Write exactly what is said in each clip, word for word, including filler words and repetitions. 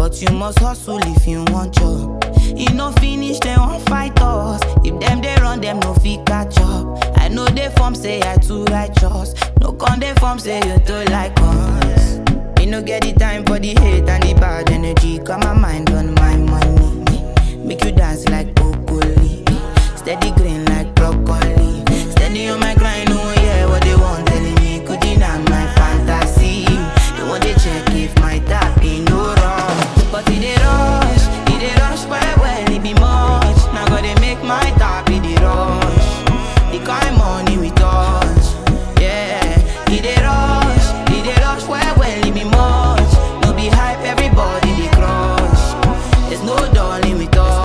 but you must hustle if you want job. You no finish, they won't fight us. If them they run, them no fit catch up. I know they form say I too righteous. No con they form say you too like us. Me no get the time for the hate and the bad energy. Got my mind on my money. Make you dance like broccoli. Steady green like broccoli. Steady on my grind, oh yeah, what they want telling me. Could deny my fantasy. They want to check if my tap ain't no wrong. But it they rush, it they rush well, well, it be much. Now gotta make my tap in the rush. The kind money we touch, yeah. It they rush, it they rush well, well, it be much. No be hype, everybody they crush. There's no darling with us.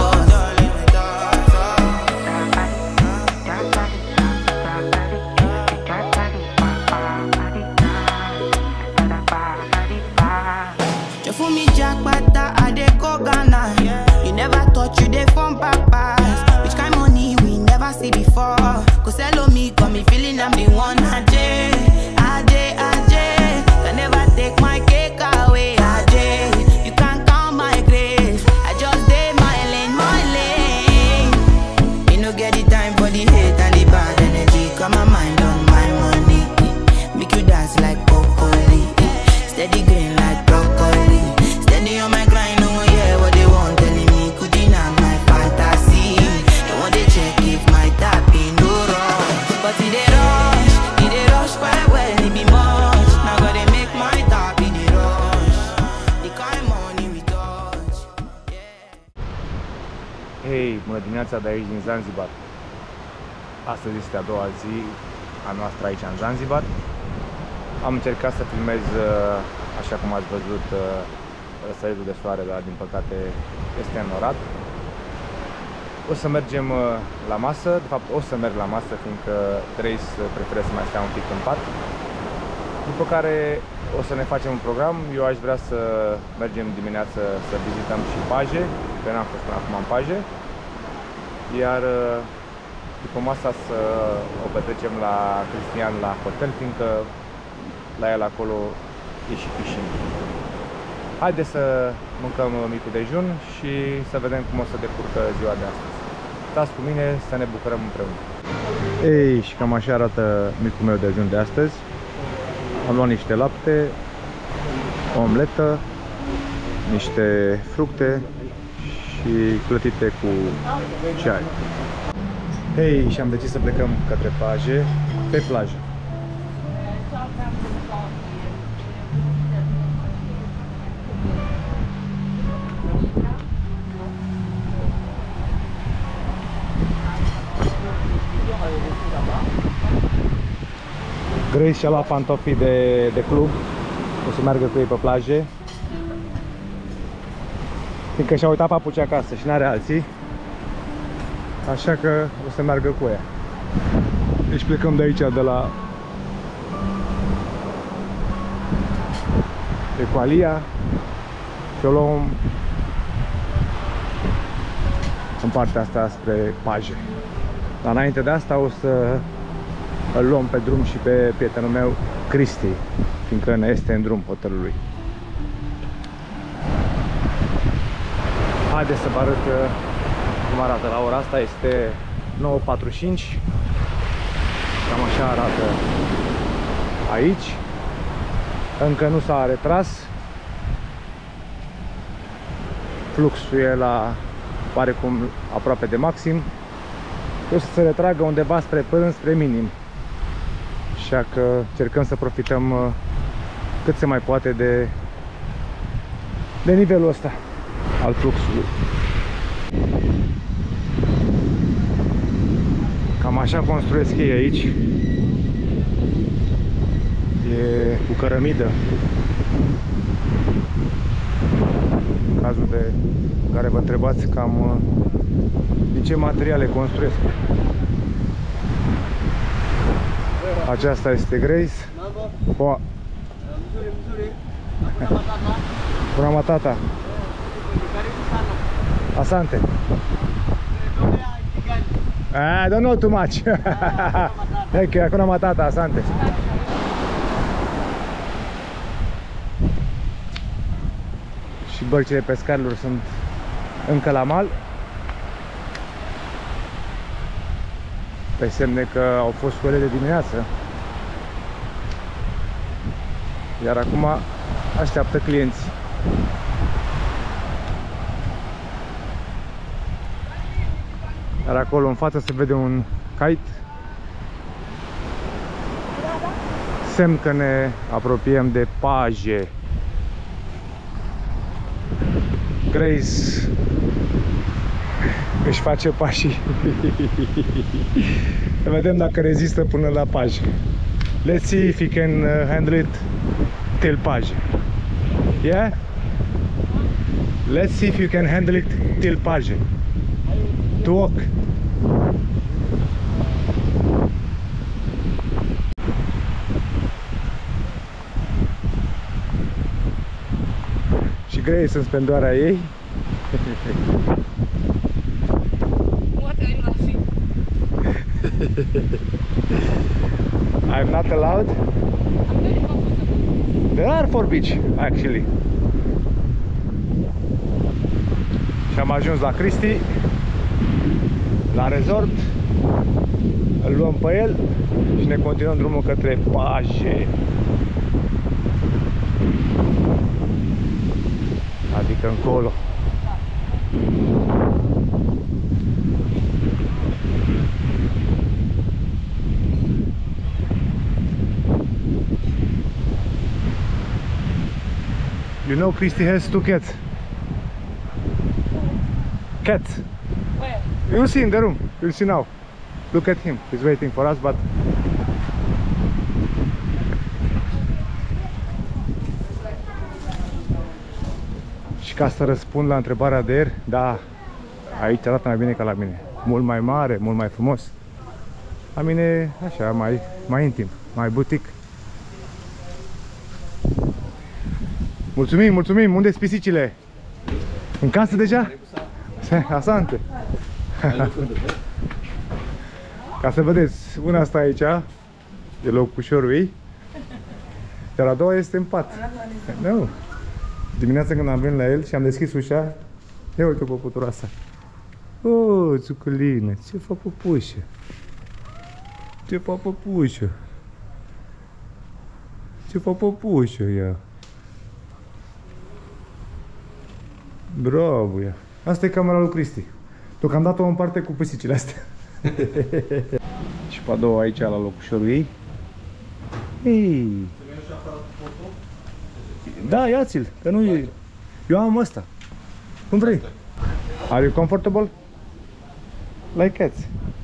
For me jackpata, I dey go Ghana. You never thought you dey from papas. Which kind money we never see before. Cause hello me, got me feeling I'm the one. Ajay, Ajay, Ajay. Can never take my cake away. Ajay, you can't count my grace. I just dey my lane, my lane. You no get the time for the hate and the bad energy. Got my mind on my money. Make you dance like broccoli. Steady green like broccoli. Steady on my grind, oh yeah, what they want telling me. Could deny my fantasy. They want to check if my tap ain't no wrong. But it they rush, it they rush well, well, it be much. Now gotta make my tap in the rush. The kind money we touch, yeah. Hei, bună dimineața de aici din Zanzibar. Astăzi este a doua zi a noastră aici în Zanzibar. Am încercat să filmez, așa cum ați văzut, răsăritul de soare, dar din păcate este înnorat. O să mergem la masă, de fapt o să merg la masă, fiindcă Grace preferă să mai stea un pic în pat. După care o să ne facem un program. Eu aș vrea să mergem dimineață să vizităm și Paje, că n-am fost până acum în Paje. Iar după masa să o petrecem la Cristian la hotel, fiindcă la el acolo e și piscina. Haideți să mâncăm micul dejun și să vedem cum o să decurcă ziua de astăzi. Stați cu mine să ne bucurăm împreună. Ei, și cam așa arată micul meu dejun de astăzi. Am luat niște lapte, o omletă, niște fructe și clătite cu ceai. Hei, și am decis să plecăm către Paje, pe plajă. Grace și-a luat pantofii de, de club, o să meargă cu ei pe plaje, fiindcă și-a uitat papucii acasă și n-are alții, așa că o să meargă cu ea. Deci plecăm de aici, de la Ecualia și o luăm în partea asta spre Paje. Dar înainte de asta o să îl luăm pe drum și pe prietenul meu, Cristi, fiindcă ne este în drum hotelului. Haideți să vă arăt cum arată la ora asta. Este nouă patruzeci și cinci. Cam așa arată aici. Încă nu s-a retras. Fluxul e la, pare cum, aproape de maxim. O să se retragă undeva spre până spre minim. Așa că încercăm să profităm cât se mai poate de, de nivelul ăsta al fluxului. Cam așa construiesc ei aici. E cu cărămidă. În cazul de care vă întrebați cam din ce materiale construiesc. Aceasta este Grace. Poa. Kuna matata. Asante. I don't know too much. Thank you. Kuna matata. Asante. Și bărcile pescarilor sunt încă la mal, pe semne că au fost scoale de dimineață. Iar acum așteaptă clienți. Iar acolo în față se vede un kite, semn că ne apropiem de Paje. Grace își face pașii. Să vedem dacă rezistă până la Paje. Let's see if he can uh, handle it till Paje. Yeah? Let's see if you can handle it till Paje. To walk. Și Grace în splendoarea ei. What are you laughing? I'm not allowed. I'm very comfortable. There are four beach, actually. Și am ajuns la Cristi, la resort. Îl luăm pe el și ne continuăm drumul către Paje. Adică încolo. You know, Cristi has two cats. Cats. Where? You'll see in the room. You'll see now. Look at him. He's waiting for us, but și ca să răspund la întrebarea de ieri, da, aici arată mai bine ca la mine. Mult mai mare, mult mai frumos. La mine, așa, mai, mai intim, mai butic. Mulțumim, mulțumim! Unde-s pisicile? În casă deja? Asante! Ca să vedeți, una asta aici, e locușorul ei, iar a doua este în pat. Nu. Dimineața când am venit la el și am deschis ușa, ia uite păputura asta. Oh, țucălină, ce fac păpușă? Ce fac păpușă? Ce fac păpușă ea? Bravo ea! Asta e camera lui Cristi. Deocamdată o împarte cu pisicile astea. Și pe a doua aici la locușorul ei. Ei. Da, ia-ți-l, că nu e... Eu am ăsta. Cum vrei? Are you comfortable? Like cats.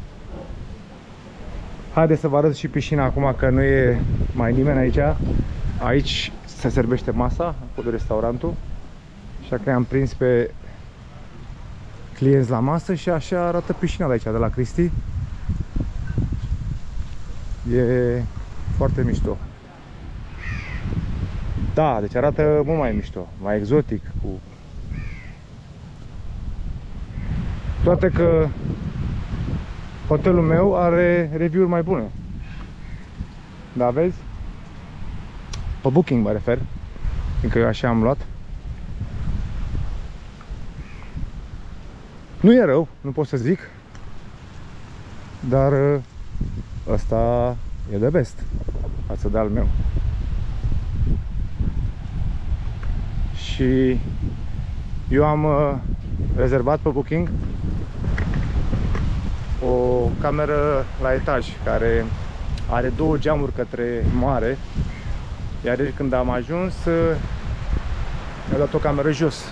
Haideți să vă arăt și piscina acum că nu e mai nimeni aici. Aici se servește masa, acolo restaurantul. Așa că am prins pe clienți la masă și așa arată piscina de aici, de la Cristi. E foarte mișto. Da, deci arată mult mai mișto, mai exotic, cu... Toate că hotelul meu are review-uri mai bune. Da, vezi? Pe Booking mă refer, fiindcă eu așa am luat. Nu e rău, nu pot să zic, dar ăsta e de best față de al meu. Și eu am uh, rezervat pe Booking o cameră la etaj care are două geamuri către mare, iar când am ajuns uh, mi-a dat o cameră jos.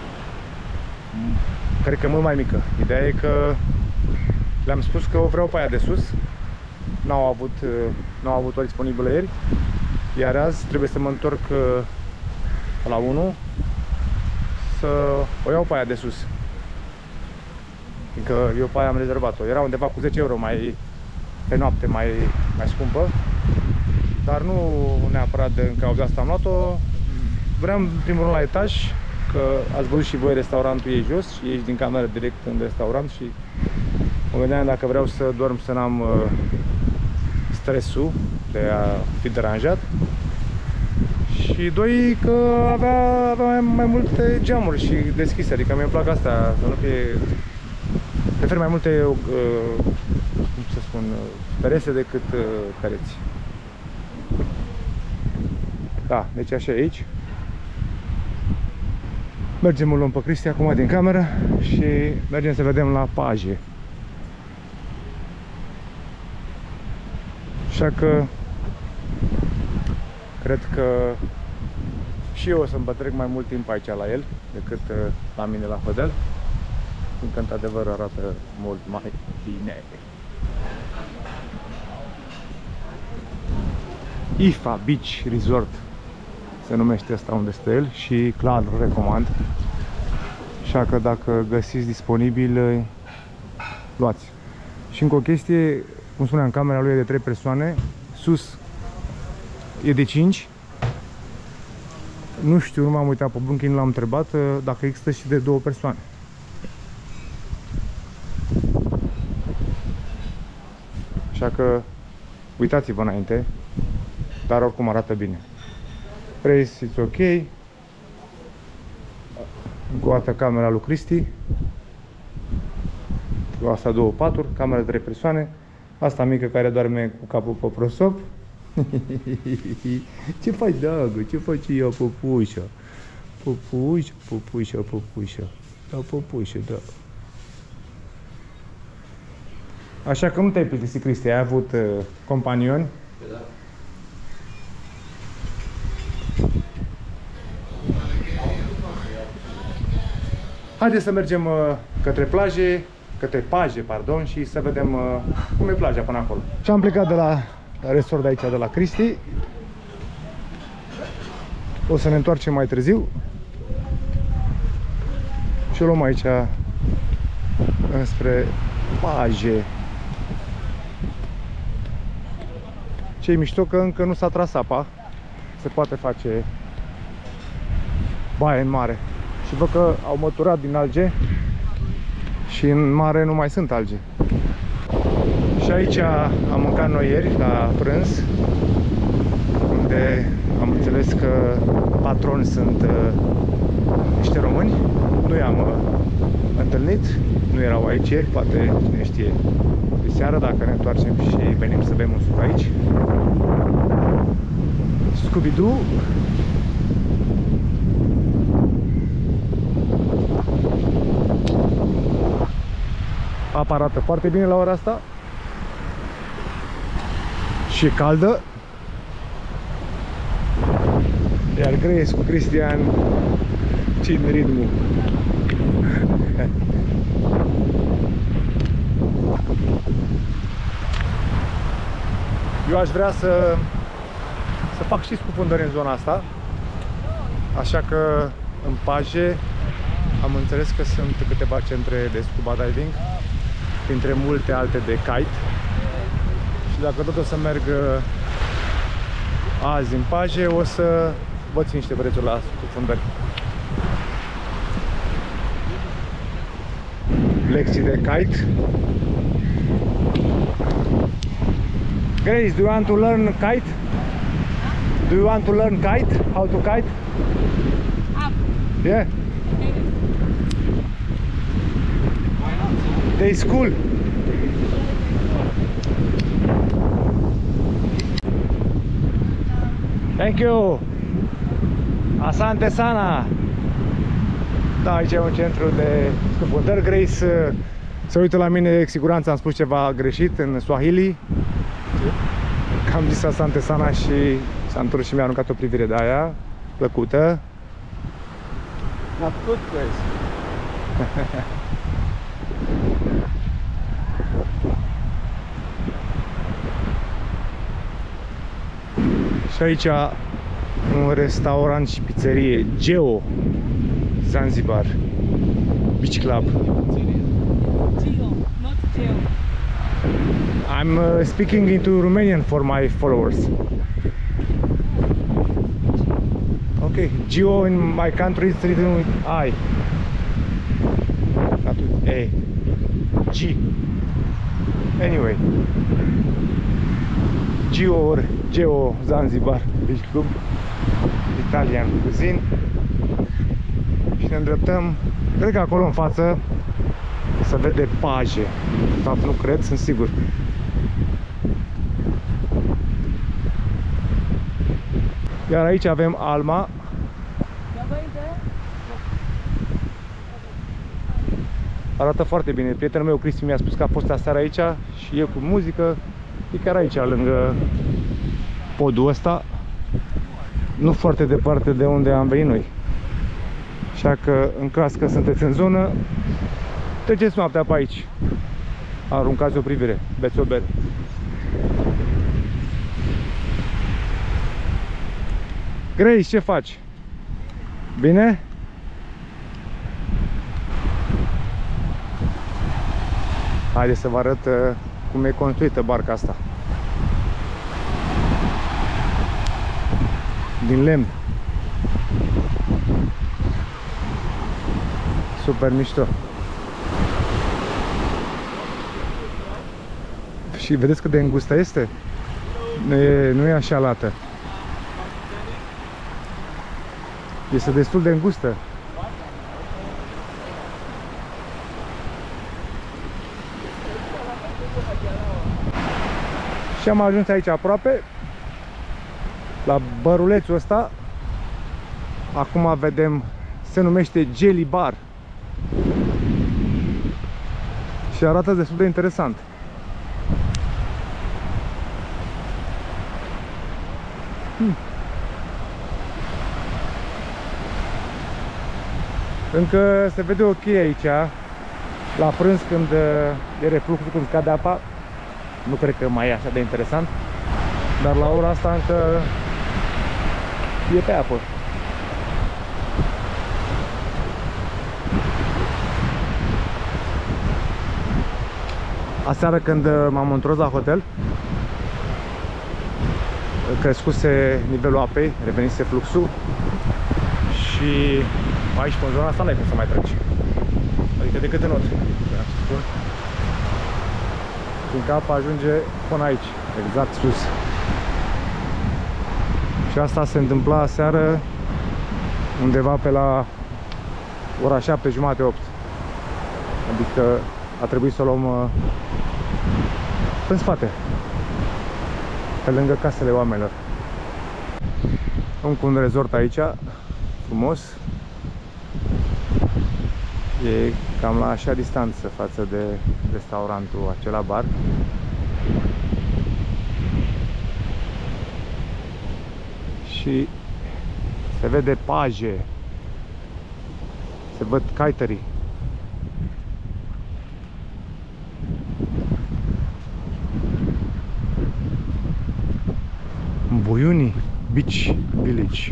Cred că mult mai mică. Ideea e că le-am spus că o vreau pe aia de sus. N-au avut, n-au avut o disponibilă ieri. Iar azi trebuie să mă întorc la unu să o iau pe aia de sus. Fiindcă eu pe aia am rezervat-o. Era undeva cu zece euro mai pe noapte mai, mai scumpă. Dar nu neapărat din cauza asta am luat-o. Vreau în primul rând la etaj, că ați văzut și voi restaurantul e jos și ieși din cameră direct în restaurant și mă gândeam dacă vreau să dorm să n-am uh, stresul de a fi deranjat și Și doi, că avea, avea mai, mai multe geamuri și deschise, adică mi-e plac asta, să nu fie... Prefer mai multe, uh, cum să spun, perese decât uh, pereți. Da, deci așa e aici. Mergem, îl luăm pe Cristi acum din cameră și mergem să vedem la Paje. Așa că cred că și eu o să-mi petrec mai mult timp aici la el decât la mine la hotel, fiindcă într-adevăr arată mult mai bine. Ifa Beach Resort se numește asta unde stă el și clar îl recomand. Așa că dacă găsiți disponibil, luați. Și încă o chestie, cum spuneam, camera lui e de trei persoane, sus e de cinci. Nu știu, nu m-am uitat pe Booking, l-am întrebat dacă există și de două persoane. Așa că uitați-vă înainte, dar oricum arată bine. Price, it's ok. Încă o dată camera lui Cristi. Asta două paturi, camera de trei persoane. Asta mică care doarme cu capul pe prosop. Ce faci, dragă? Ce faci eu, popușa? Popușa, popușa, popușa. Da, popușa, da. Așa că nu te-ai plictisit, Cristi, ai avut uh, companioni. Da. Haideți să mergem uh, către plaje, către Paje, pardon, și să vedem uh, cum e plaja până acolo. Și am plecat de la resort de aici, de la Cristi. O să ne întoarcem mai târziu și o luăm aici înspre Paje. Ce-i mișto că încă nu s-a tras apa, se poate face baie în mare. Și văd că au măturat din alge și în mare nu mai sunt alge. Și aici am mâncat noi ieri la prânz, unde am înțeles că patroni sunt uh, niște români. Nu i-am uh, întâlnit, nu erau aici ieri, poate cine știe de seară dacă ne întoarcem și venim să bem un suc aici. Scooby-Doo. Apa arată foarte bine la ora asta și e caldă. Iar Grace cu Cristian țin ritmul. Eu aș vrea să să fac și scufundări în zona asta. Așa că în Paje am înțeles că sunt câteva centre de scuba diving, printre multe alte de kite. Și dacă tot o să merg azi în Paje, o să vă țin niște prețuri la scufundări. Lecții de kite. Grace, do you want to learn kite? Do you want to learn kite? How to kite? Yeah. They school. Thank you. Asante sana. Da, aici e un centru de scufundări. Grace se uită la mine, cu siguranță am spus ceva greșit în Swahili. Am zis Asante sana și s-a întors și mi-a aruncat o privire de aia plăcută. Not good, Grace. Și aici un restaurant și pizzerie, Geo Zanzibar Beach Club. Geo, not Geo. I'm uh, speaking into Romanian for my followers. Okay, Geo in my country is written with I, not with A. G. Anyway, Geo or Geo Zanzibar Beach Club. Italian Cuisine și ne îndreptăm, cred că acolo în față se vede paje. De fapt nu cred, sunt sigur. Iar aici avem Alma. Arată foarte bine. Prietenul meu Cristi mi-a spus că a fost aseară aici și e cu muzică. E chiar aici, lângă podul ăsta, nu foarte departe de unde am venit noi. Așa că, în caz că sunteți în zonă, treceți noaptea pe aici, aruncați o privire, beți o bere. Grace, ce faci? Bine? Haideți să vă arăt cum e construită barca asta. Din lemn. Super mișto. Și vedeți cât de îngustă este? Nu e, nu e așa lată. Este destul de îngustă. Și am ajuns aici aproape, la bărulețul ăsta. Acum vedem, se numește Jelly Bar și arată destul de interesant. Hmm. Încă se vede ok aici, la prânz, când e refluxul, când scade apa. Nu cred că mai e așa de interesant, dar la ora asta încă e pe apă. Aseară, când m-am întors la hotel, crescuse nivelul apei, revenise fluxul și aici, pe zona asta, n-ai cum să mai treci. Adică decât în not. Fiindcă apa ajunge până aici, exact sus. Și asta se întâmpla aseară, undeva pe la ora șapte jumate, opt. Adică a trebuit să o luăm în spate, pe lângă casele oamenilor. Încă un resort aici, frumos. E cam la așa distanță față de restaurantul acela, bar. Și se vede paje, se văd kaiterii. Buiuni Beach Village.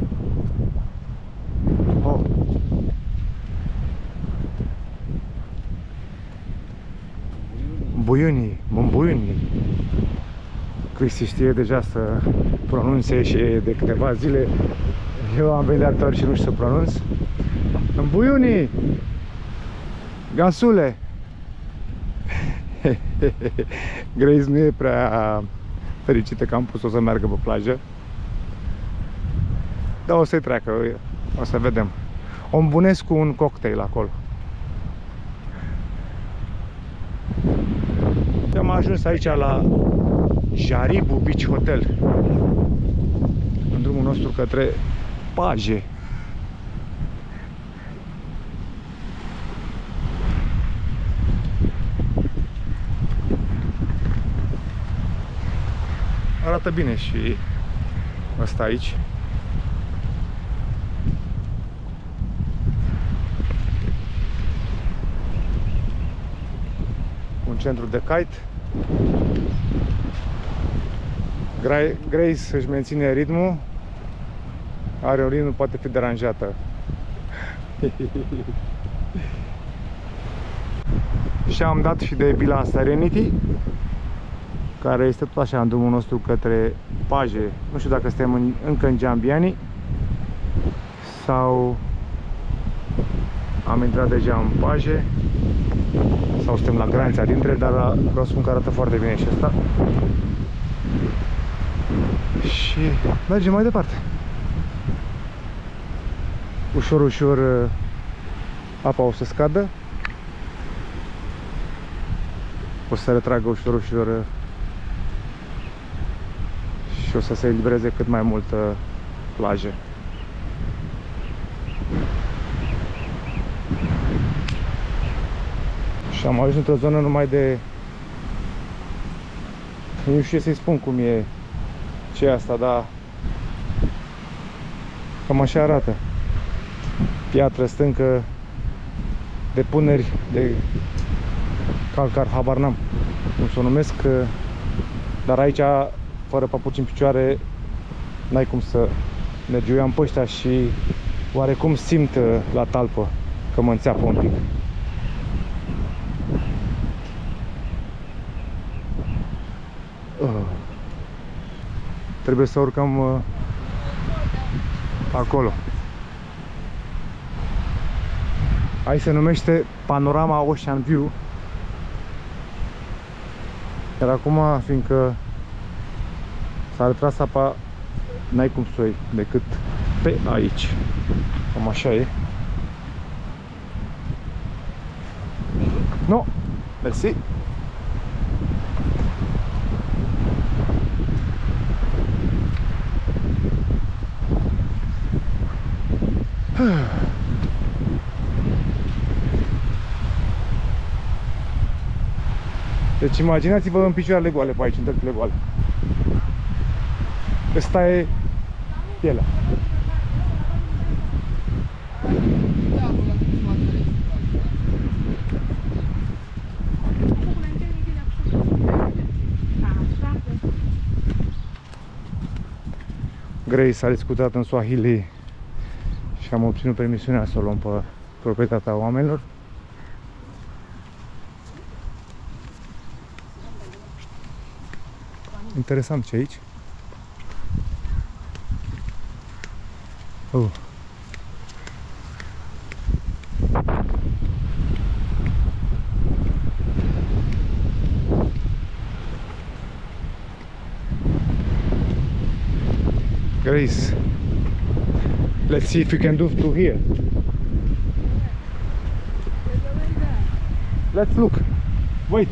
Oh. Buiuni, Buiuni. Cristi știe deja să pronunțe și de câteva zile eu am venit de altă ori și nu știu să pronunț. Buiuni, Gasule. Grace nu e prea fericită că am pus-o să meargă pe plajă, dar o să-i treacă, o să vedem. O îmbunesc cu un cocktail acolo. Și am ajuns aici la Jaribu Beach Hotel, în drumul nostru către Paje. Arată bine și ăsta aici. Un centru de kite. Grace își menține ritmul. Are un ritm, nu poate fi deranjată. Și am dat și de Villa Serenity, care este tot așa în drumul nostru către Paje. Nu știu dacă suntem în, încă în Giambiani sau am intrat deja în Paje sau suntem la granița dintre, dar vreau să spun că arată foarte bine și asta. Și mergem mai departe. Ușor, ușor apa o să scadă. O să retragă ușor, ușor și o să se elibereze cât mai multă plajă. Și am ajuns într-o zonă numai de... Nu știu să-i spun cum e ce e asta, dar cam așa arată. Piatră, stâncă, depuneri de calcar, habar n-am cum să o numesc, dar aici, fără papuci în picioare, n-ai cum să mergi. Eu am pe ăștia și oarecum simt la talpă că mă înțeapă un pic. Uh. Trebuie să urcăm uh, acolo. Aici se numește Panorama Ocean View. Iar acum, fiindcă s-a retras apa, n-ai cum să o iei decât pe aici. Cam așa e. No, mersi. Deci imaginați-vă în picioarele goale pe aici, în tălpile goale. Ăsta e pielea. Grace a discutat în Swahili și am obținut permisiunea să o luăm pe proprietatea oamenilor. Interesant ce aici. Oh. Grace, let's see if we can do through here. Let's look. Wait.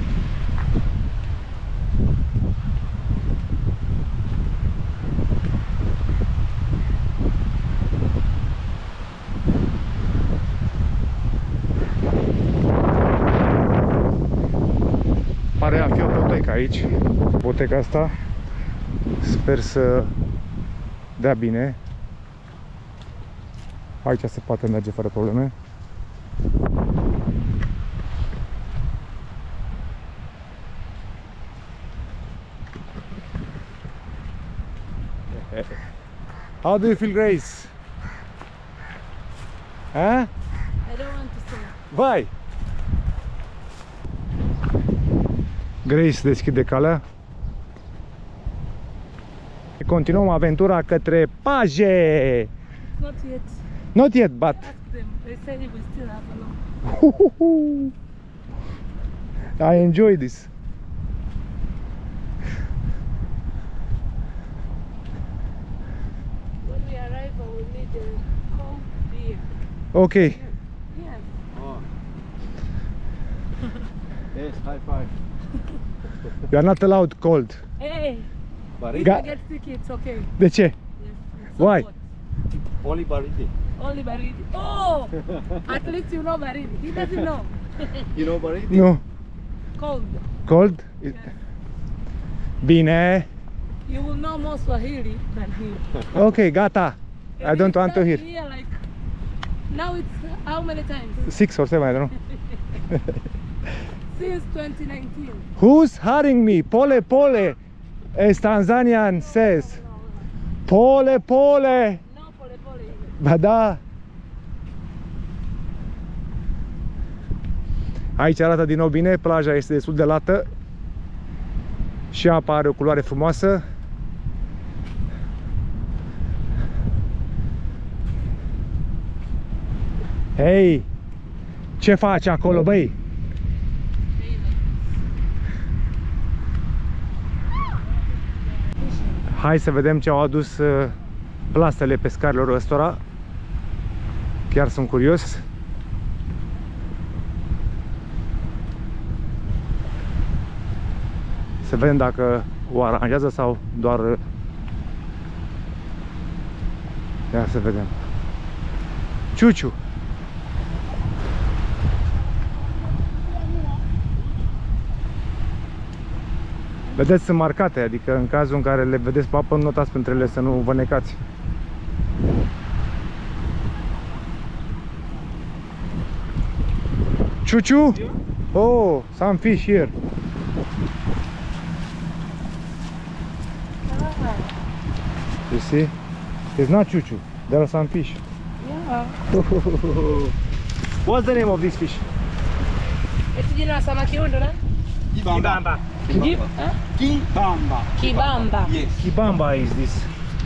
Pare a fi o botecă aici. Boteca asta sper să dea bine. Aici se poate merge fără probleme. How do you feel, Grace? Huh? I don't want to sing. Vai! Grace deschide calea. Continuăm aventura către Paje. Not yet. Not yet, but Ask them. They say we still have a long. I enjoy this. When we arrive, I will need a cold beer. Okay. Yes. Oh. Yes, high five. You are not allowed cold. Hey, Baridi? if Ga- I get sick, it's okay. De ce? Yes. It's so Why? hot. Only Baridi. Only Baridi. Oh, at least you know Baridi. He doesn't know. You know Baridi? Nu. Cold. Cold? Yes. Bine. You will know more Swahili than him. Ok, gata. I And don't he want to hear. started here like now it's how many times? Six or seven, I don't know. Since twenty nineteen. Who's hiring me? Pole pole. As Tanzanian says. Pole pole. No, pole pole. Ba da. Aici arată din nou bine, plaja este destul de lată și apa are o culoare frumoasă. Hei, ce faci acolo, băi? Hai să vedem ce au adus uh, plasele pescarilor ăstora. Chiar sunt curios. Să vedem dacă o aranjează sau doar... Ia să vedem. Ciuciu! Vedeți, sunt marcate, adică în cazul în care le vedeți pe apă, notați pentru ele să nu vă necați. Ciuciu? Oh, some fish here. You see? It's not Ciuciu. There are some fish. Yeah. What's the name of this fish? Esse jina samaki hundo na? Kibamba. Kib? Huh? Kibamba. Kibamba. Yes. Kibamba is this.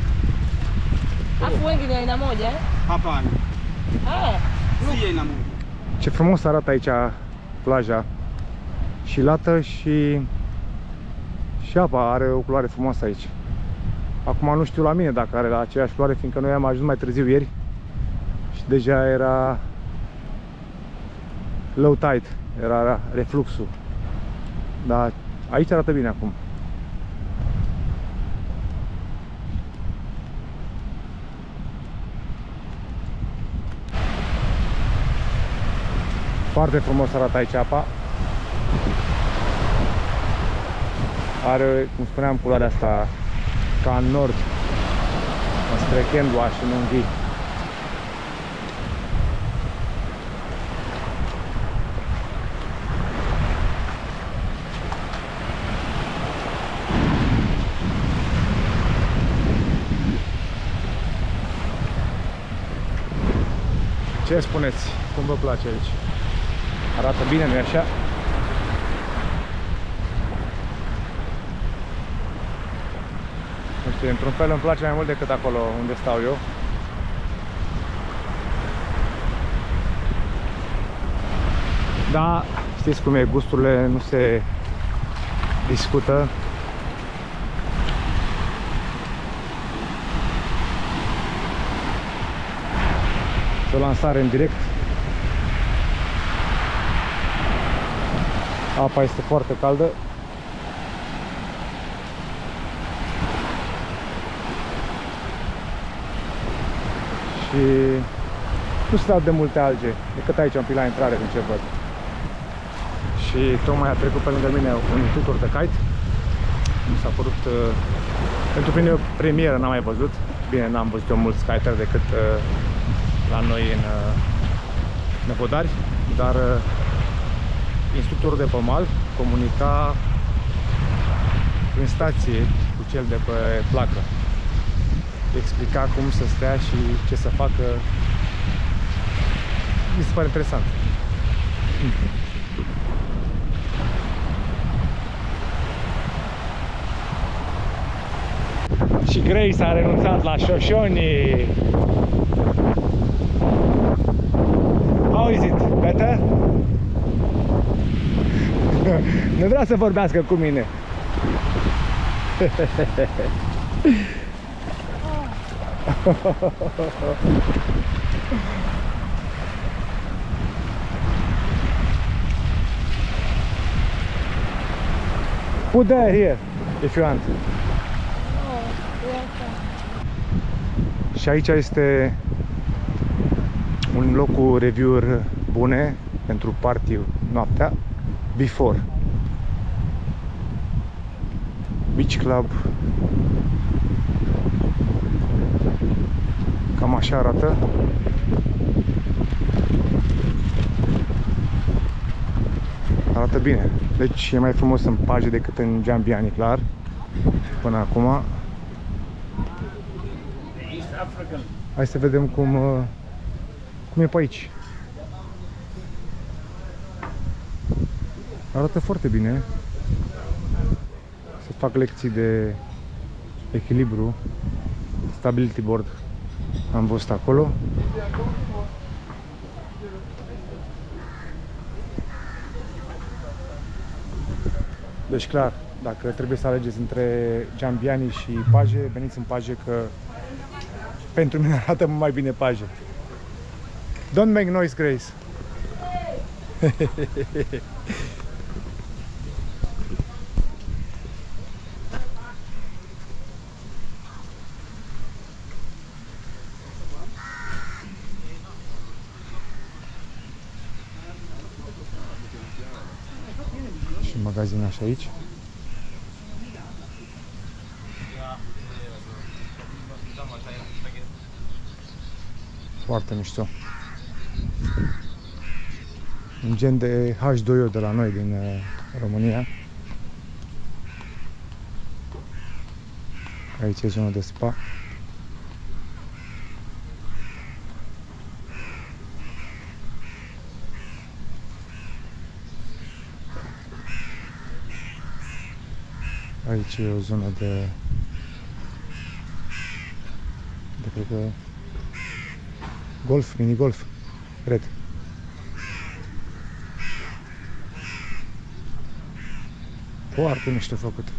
Afu wengi ni aina moja eh? Hapana. Ah. Si aina moja. Ce frumos arată aici plaja. Și lată și și apa are o culoare frumoasă aici. Acum nu știu la mine dacă are la aceeași culoare, fiindcă noi am ajuns mai târziu ieri și deja era low tide, era refluxul. Dar aici arată bine acum. Foarte frumos arată aici apa. Are, cum spuneam, culoarea asta ca în nord, înspre Khenwa și Nunghi. Ce spuneți? Cum vă place aici? Arată bine, nu-i așa? Nu știu, într-un fel îmi place mai mult decât acolo unde stau eu. Da, știți cum e, gusturile nu se discută. O lansare în direct. Apa este foarte caldă. Și nu se dau de multe alge, decât aici un pic la intrare, din ce văd. Și tocmai a trecut pe lângă mine un instructor de kite. Mi s-a părut, uh, pentru mine o premieră, n-am mai văzut. Bine, n-am văzut eu mulți kiteri decât uh, la noi în uh, Năvodari, dar uh, instructorul de pe mal comunica prin stație cu cel de pe placă. Explica cum să stea și ce să facă. Mi se pare interesant. Și Grace a renunțat la șoșoni. How is it? Better? Nu vrea să vorbească cu mine. Put that here if you want. Și aici este un loc cu review-uri bune pentru party noaptea. Before Beach Club. Cam așa arată. Arată bine. Deci e mai frumos în paje decât în Giambiani, clar. Până acum. Hai să vedem cum, cum e pe aici. Arată foarte bine. Se fac lecții de echilibru. Stability board am văzut acolo. Deci clar, dacă trebuie să alegeți între Giambiani și paje, veniți în paje, că pentru mine arată mai bine paje. Don't make noise, Grace. Și magazinaș aici. Foarte mișto. Un gen de H doi O de la noi din uh, România. Aici e zona de spa. Aici e o zonă de, de cred că golf, mini-golf, cred. Foarte mișto făcut.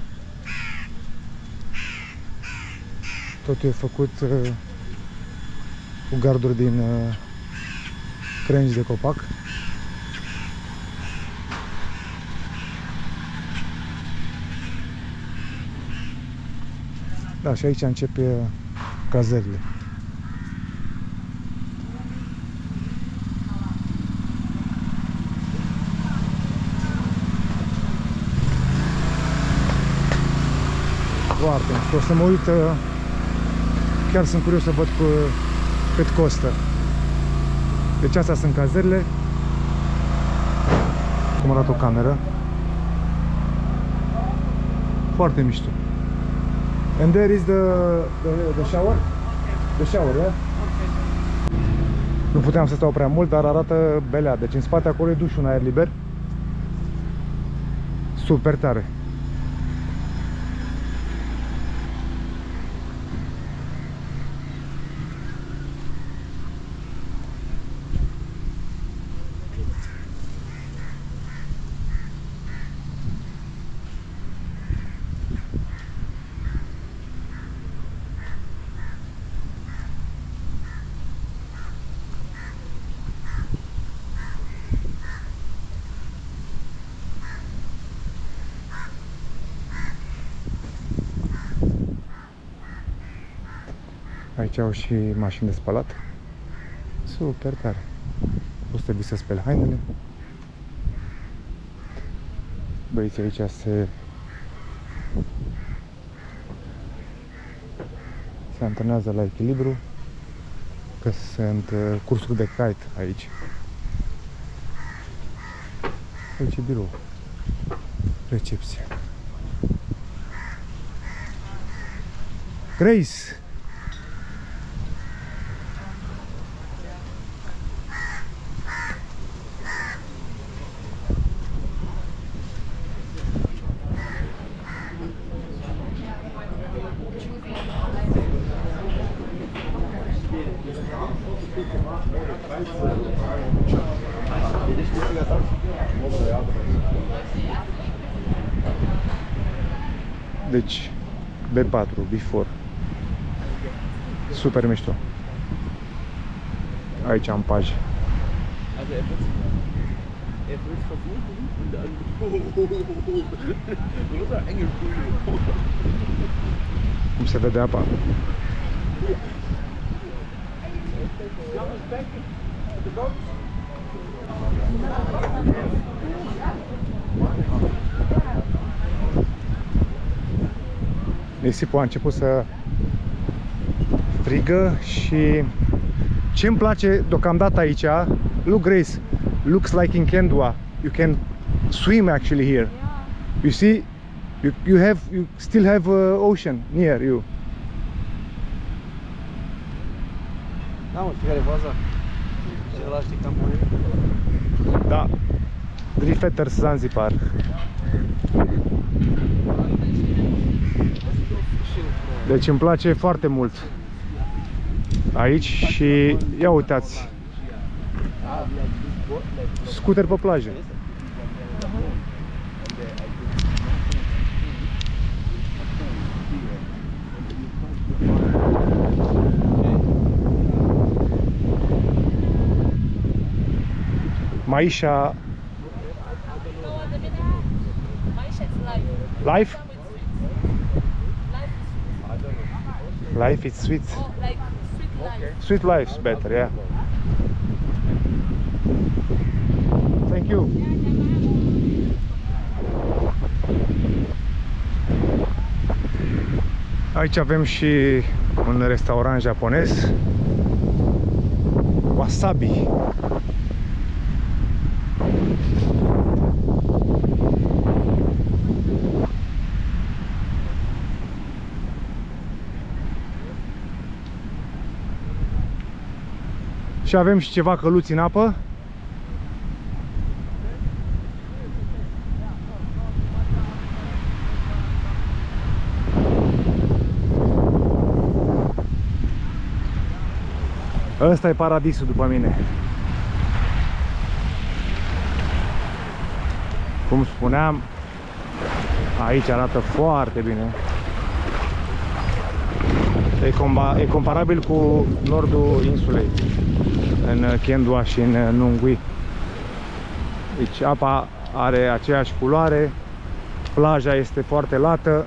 Totul e făcut uh, cu garduri din uh, crengi de copac. Da, și aici începe cazările. Foarte mișto. O să mă uit, chiar sunt curios să văd cu, cât costă. Deci astea sunt cazările. Cum arată o cameră. Foarte mișto. And there is the, the, the shower? The shower, yeah? Nu puteam să stau prea mult, dar arată belea. Deci în spate acolo e dușul în aer liber. Super tare. Aici au și mașini de spălat. Super tare. Poți să vii să speli hainele. Băieții aici se se antrenează la echilibru, că sunt cursuri de kite aici. Aici e birou. Recepție. Grace! Deci B patru, Before. Super mișto. Aici am paj. Cum se vede apa? Nisipul a început să frigă și ce îmi place deocamdată aici, look Grace, looks like in Kendua, you can swim actually here. You see, you, you have, you still have uh, ocean near you. Da, mă, știi care e faza? Și ăla știi cam mare? Da, Drifeters Zanzibar. Deci îmi place foarte mult aici și ia uitați, scooter pe plajă. Maisha. Life? Life is sweet. Oh, like sweet life. Sweet life's better, yeah. Thank you. Aici avem și un restaurant japonez. Wasabi. Și avem și ceva căluți în apă. Ăsta e paradisul după mine. Cum spuneam, aici arată foarte bine. E, comba, e comparabil cu nordul insulei, în Kendua și în Nungui. Deci apa are aceeași culoare, plaja este foarte lată,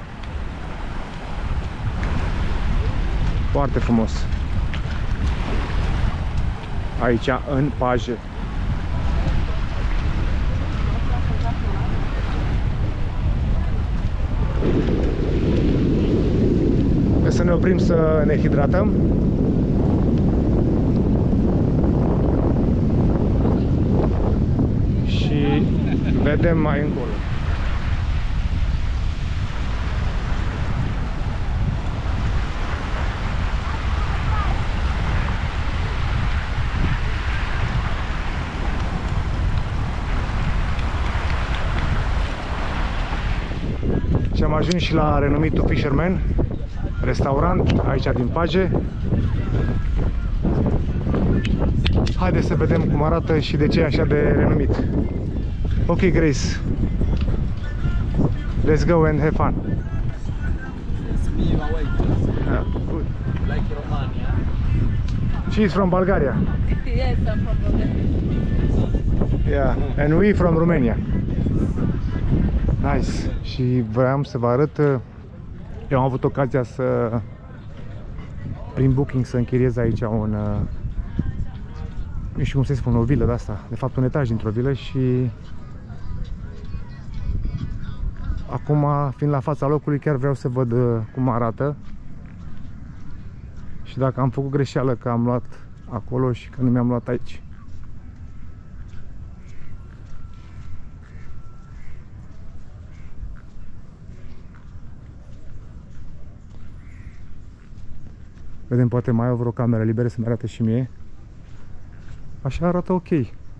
foarte frumos. Aici în paje. Să ne oprim să ne hidratăm. Și vedem mai încolo. Și am ajuns și la renumitul Fisherman restaurant, aici din Paje. Haideți să vedem cum arată și de ce e așa de renumit. Ok, Grace. Let's go and have fun. Yeah, good. Like Romania. She is from Bulgaria. Yes, I'm from Bulgaria. Yeah, and we from Romania. Nice. Și vreau să vă arăt, eu am avut ocazia să, prin Booking, să închiriez aici un, nu știu cum să spun, o vilă de asta, de fapt un etaj dintr-o vilă, și acum, fiind la fața locului, chiar vreau să văd cum arată și dacă am făcut greșeală că am luat acolo și că nu mi-am luat aici. Vedem, poate mai au vreo cameră liberă să-mi arate și mie. Așa arată ok.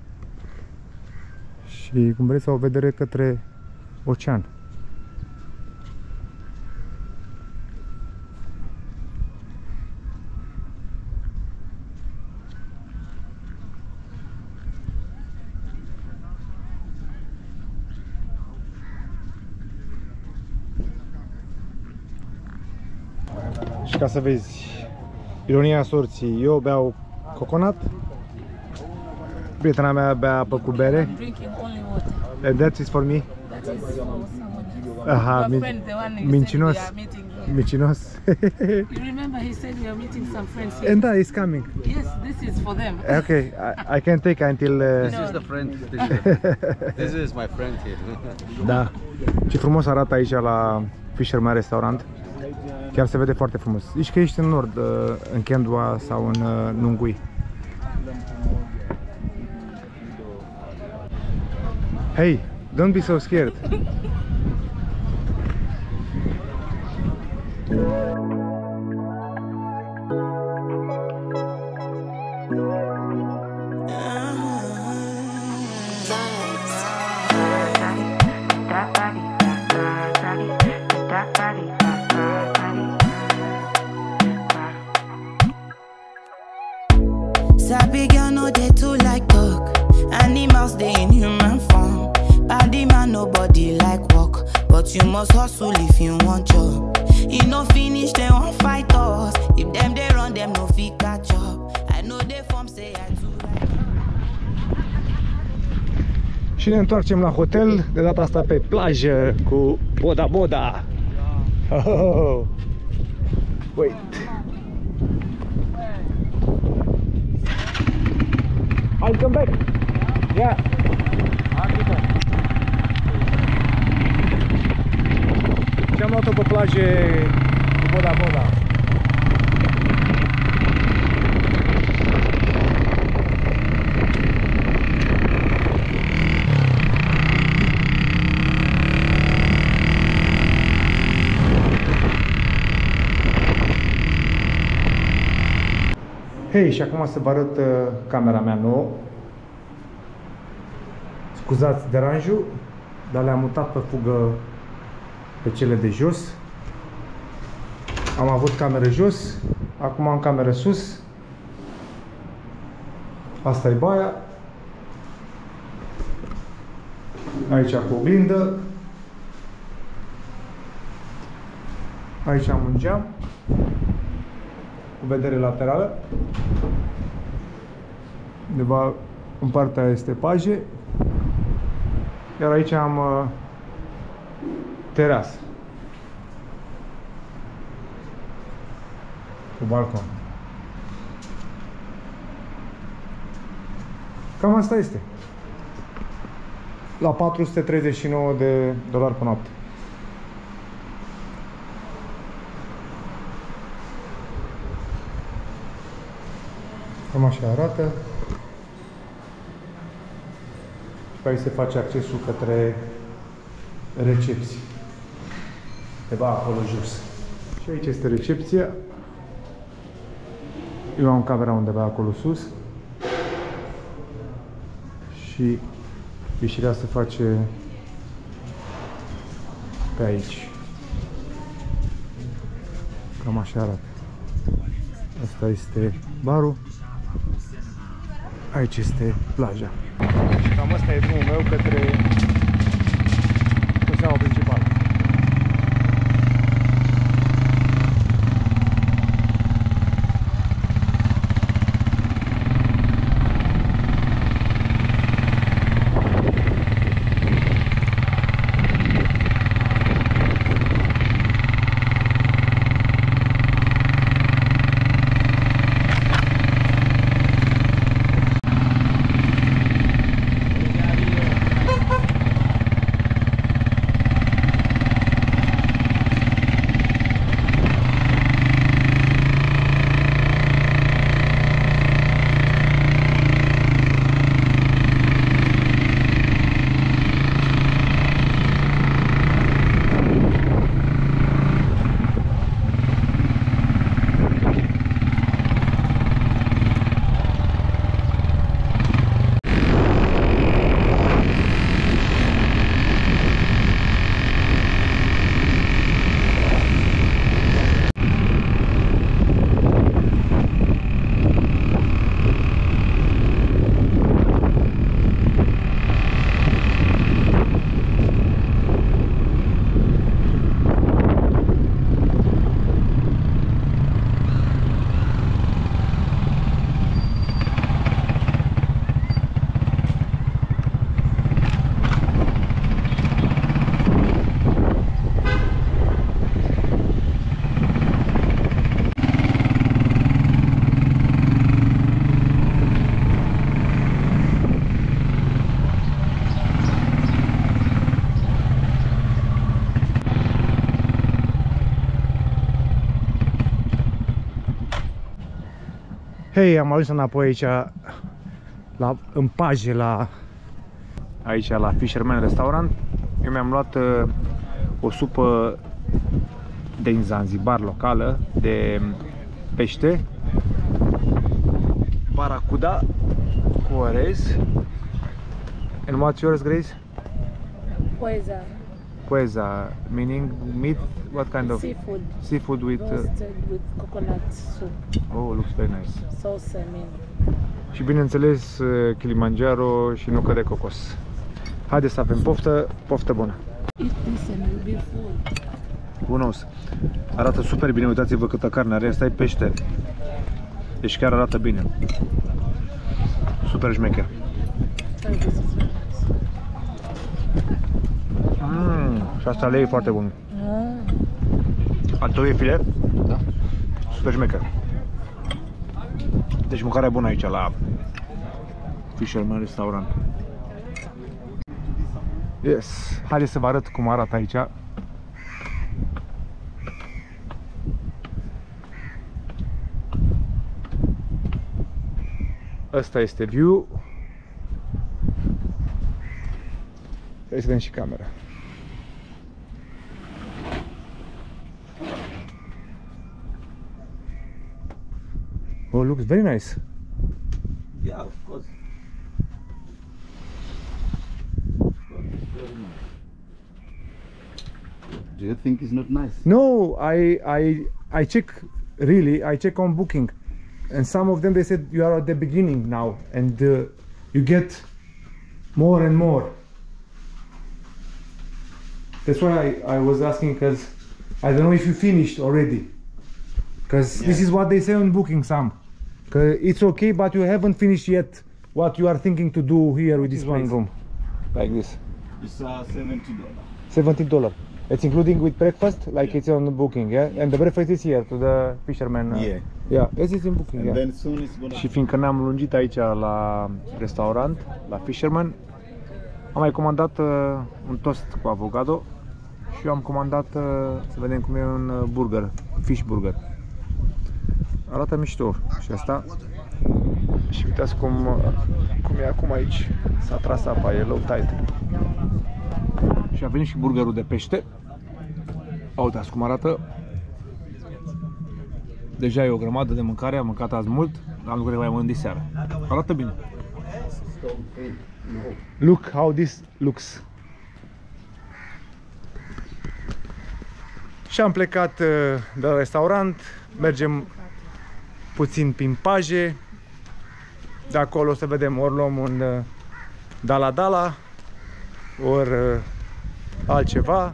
Și cum vreți, o vedere către ocean. Și ca să vezi ironia sorții, eu beau coconut, prietena mea bea apă cu bere. Drinking only water. And that is for me. That is for someone. Aha, Your min friend, the one you mincinos. said we are meeting here. Mincinos. You remember he said we are meeting some friends here. And that is coming. Yes, this is for them. Okay, I, I can take until... Uh... This is the friend. This is, this is my friend here. Da. Ce frumos arată aici la Fisherman Restaurant. Chiar se vede foarte frumos. Zici că ești în nord, în Kendua sau în Nungui. Hey, don't be so scared. Sabi girl no dey too like talk. Animals dey in human form. Body man nobody like work, but you must hustle if you want job. You no finish they won't fight us. If them they run them no fit catch up. I know they form say I too like. Și ne întoarcem la hotel, de data asta pe plajă cu Boda Boda. Oh, oh, oh. Wait. I'll come back. Yeah. Și am luat-o pe plaje cu Boda Boda. Hei, și acum să vă arăt uh, camera mea nouă. Scuzați deranjul, dar le-am mutat pe fugă pe cele de jos. Am avut cameră jos, acum am cameră sus. Asta e baia. Aici cu oglindă. Aici am un geam cu vedere laterală. Undeva în partea este paje. Iar aici am uh, terasă cu balcon. Cam asta este. La patru sute treizeci și nouă de dolari pe noapte. Cam așa arată. Și pe aici se face accesul către recepție. Undeva acolo jos. Și aici este recepția. Eu am camera undeva acolo sus. Și ieșirea se face pe aici. Cam așa arată. Asta este barul. Aici este plaja. Și cam asta e drumul meu către șoseaua principală. Hei, am ajuns înapoi aici la, în paje la aici la Fisherman Restaurant. Eu mi-am luat uh, o supă din Zanzibar locală de pește, baracuda cu orez. And what's yours, Grace? Poeza. Poeza, meaning meat, what kind of Seafood. seafood with uh, Roasted with coconut soup. oh, looks very nice. Sauce, I mean. Și bineînțeles Kilimanjaro și nucă de cocos. Haideți să avem poftă, poftă bună. Eat this and you'll be full. Bunos. Arată super bine, uitați-vă câtă carne are, asta e pește. Deci chiar arată bine. Super șmecher. Try this, it's very nice. Și asta lei e foarte bun. Ah. Al tău e filet? Da. Super șmecher. Deci mâncarea bună aici la Fisherman Restaurant. Yes. Haideți să vă arăt cum arată aici. Asta este view. Hai să vedem și camera. Oh, looks very nice. Yeah, of course. Do you think it's not nice? No, I I I check really. I check on Booking, and some of them they said you are at the beginning now, and uh, you get more and more. That's why I, I was asking, because I don't know if you finished already. Because Yeah. this is what they say on Booking some. 'Cause it's okay, but you haven't finished yet what you are thinking to do here with this one room, like this. It's uh, seventy dollars. seventeen dollars. It's including with breakfast, like it's on Booking, yeah? And the breakfast is here to the fisherman. uh, Yeah. Yeah, yes, it's in Booking, And yeah. then soon it's gonna. Și fiindcă ne-am lungit aici la restaurant, la Fisherman, am mai comandat uh, un toast cu avocado și eu am comandat, uh, să vedem cum e un uh, burger, fish burger. Arată mișto și asta. Și uitați cum, uh, cum e acum aici. S-a tras apa, e low tide. Și a venit și burgerul de pește. Uitați cum arată. Deja e o grămadă de mâncare, am mâncat azi mult, dar am lucrat mai mult de seară. Arată bine. Look how this looks. Și am plecat uh, de la restaurant, mergem puțin prin Paje. De acolo o să vedem, ori luăm un uh, Dala Dala, ori uh, altceva.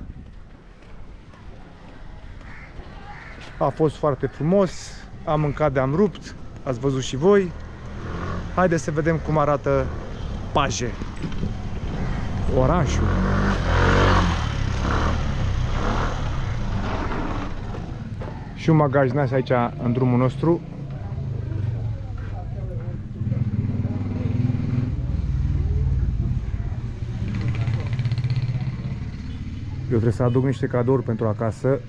A fost foarte frumos, am mâncat de am rupt, ați văzut și voi. Haideți să vedem cum arată Paje, orașul. Și un magazinaș aici în drumul nostru. Eu trebuie să aduc niște cadouri pentru acasă.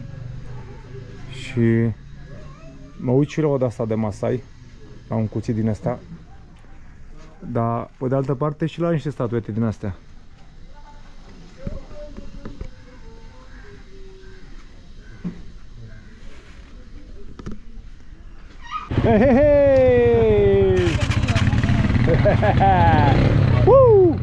Și mă uit și la o de-asta de masai, la un cuțit din asta. Dar pe de altă parte și la niște statuete din astea. Hei, hei, hei! Woo!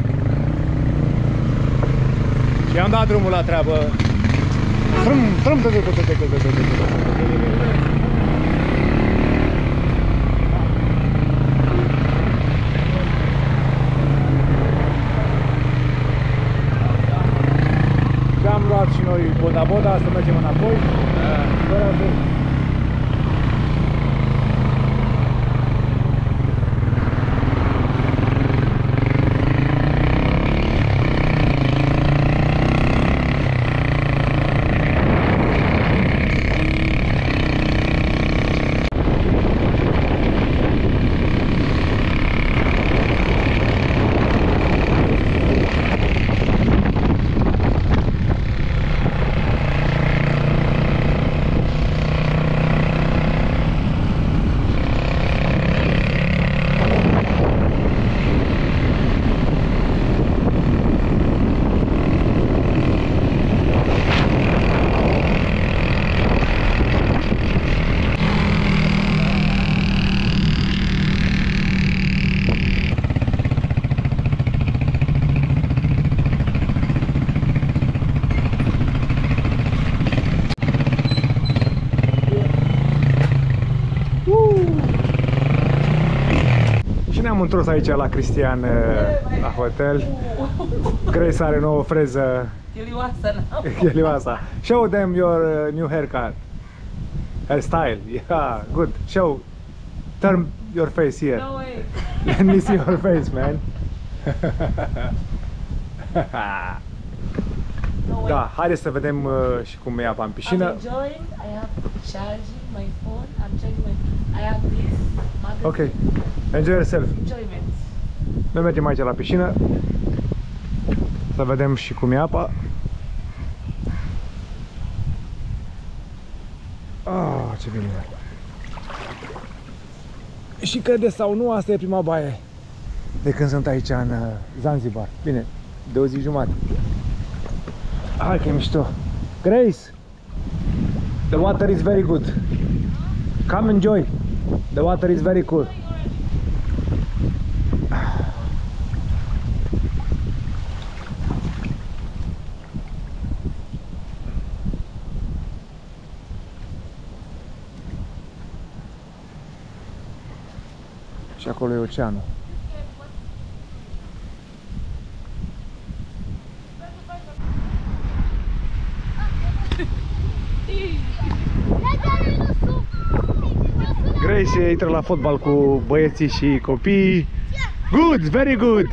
Și am dat drumul la treabă. Trum, trum, trum, trum, trum, trum, trum, trum. Și am luat și noi boda-boda să mergem înapoi. Fără să... Ne-am întors aici la Cristian, la hotel. Grace are nouă freză ghelioasa. Show them your uh, new haircut, hairstyle. Yeah, good. Show, turn your face here. No way. Let me see your face, man. No way. Da, haideți să vedem uh, și cum e apa în I'm piscină. enjoying. I have charging my phone. I'm charging my. I have this. magazine. Ok, enjoy yourself. Enjoyment. Noi mergem aici la piscină să vedem și cum e apa. Ah, ce bine e. Și crede sau nu, asta e prima baie de când sunt aici în uh, Zanzibar. Bine, de o zi jumătate. Hai că e mișto. Grace, the water is very good. Come enjoy. The water is very cool. Și acolo e oceanul. Grace intră la fotbal cu băieții și copiii. Good, very good.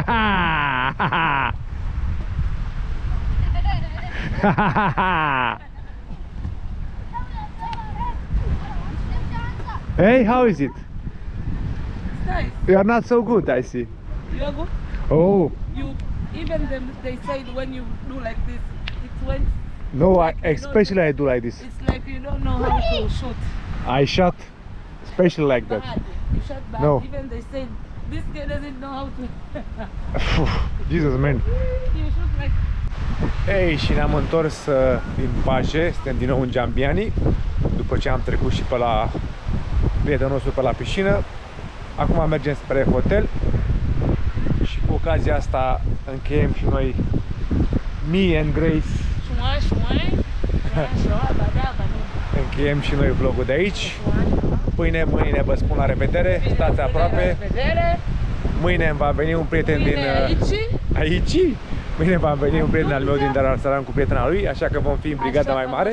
Hey, how is it? Nice. You are not so good, I see. You are good. Oh, You even them they said when you do like this, it went. no, I, especially I do like this. It's like you don't know how to shoot. I shot especially like that. Bad. You shot bad. No. Even they said this guy doesn't know how to. Jesus, man. You shoot like. Ei, și ne-am întors uh, din Paje, suntem din nou în Giambiani, după ce am trecut și pe la prietenul nostru pe la piscină. Acum mergem spre hotel și cu ocazia asta încheiem și noi me and Grace. Șuai, șuai. Șuai, badea, badea. Încheiem și noi vlogul de aici. Mâine, mâine vă spun la revedere, stați aproape. Vedere. Mâine îmi va veni un prieten din uh, aici. Mâine va veni un prieten al meu din Dar al Salam cu prietena lui, așa că vom fi în brigada mai mare.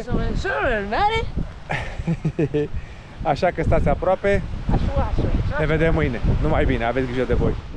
Așa că stați aproape. Ne vedem mâine. Numai bine, aveți grijă de voi.